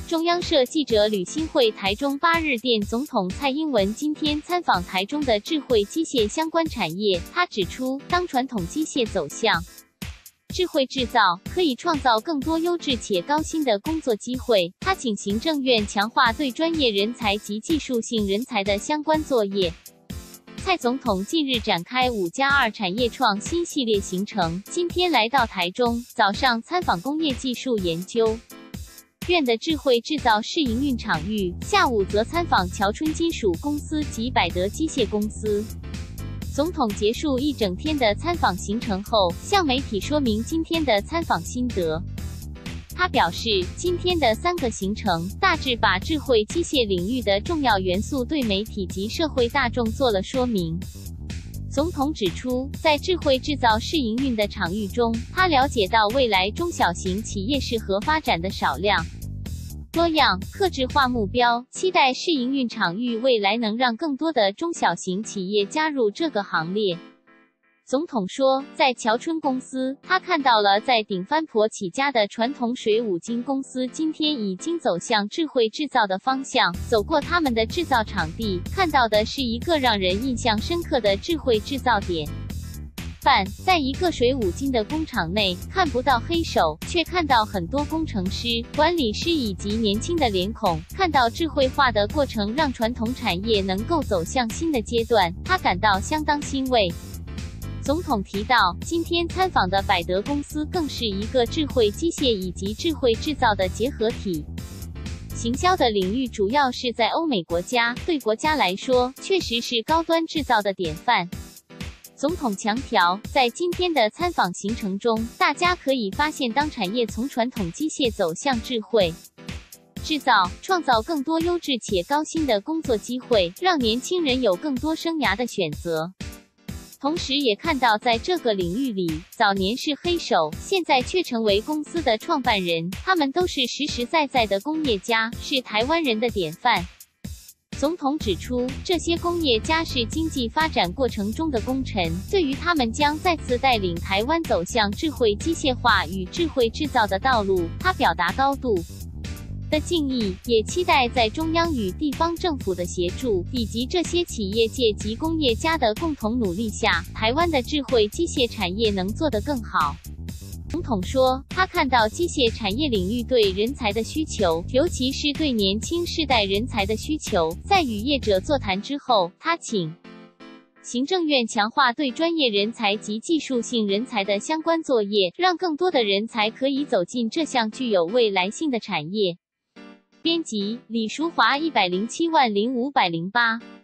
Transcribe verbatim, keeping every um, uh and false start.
中央社记者吕新慧台中八日电总统蔡英文今天参访台中的智慧机械相关产业，他指出，当传统机械走向智慧制造，可以创造更多优质且高薪的工作机会。他请行政院强化对专业人才及技术性人才的相关作业。蔡总统近日展开五加二产业创新系列行程，今天来到台中，早上参访工业技术研究院的智慧制造试营运场域，下午则参访侨春金属公司及百德机械公司。总统结束一整天的参访行程后，向媒体说明今天的参访心得。他表示，今天的三个行程大致把智慧机械领域的重要元素对媒体及社会大众做了说明。总统指出，在智慧制造试营运的场域中，他了解到未来中小型企业适合发展的少量、多样、客制化目标，期待试营运场域未来能让更多的中小型企业加入这个行列。总统说，在侨春公司，他看到了在顶番婆起家的传统水五金公司今天已经走向智慧制造的方向。走过他们的制造场地，看到的是一个让人印象深刻的智慧制造点。范，在一个水五金的工厂内，看不到黑手，却看到很多工程师、管理师以及年轻的脸孔。看到智慧化的过程让传统产业能够走向新的阶段，他感到相当欣慰。总统提到，今天参访的百德公司更是一个智慧机械以及智慧制造的结合体。行销的领域主要是在欧美国家，对国家来说，确实是高端制造的典范。总统强调，在今天的参访行程中，大家可以发现，当产业从传统机械走向智慧制造，创造更多优质且高薪的工作机会，让年轻人有更多生涯的选择。同时也看到，在这个领域里，早年是黑手，现在却成为公司的创办人，他们都是实实在在的工业家，是台湾人的典范。总统指出，这些工业家是经济发展过程中的功臣，对于他们将再次带领台湾走向智慧机械化与智慧制造的道路，他表达高度的敬意，也期待在中央与地方政府的协助，以及这些企业界及工业家的共同努力下，台湾的智慧机械产业能做得更好。总统说，他看到机械产业领域对人才的需求，尤其是对年轻世代人才的需求。在与业者座谈之后，他请行政院强化对专业人才及技术性人才的相关作业，让更多的人才可以走进这项具有未来性的产业。编辑：李淑华一百零七万零五百零八。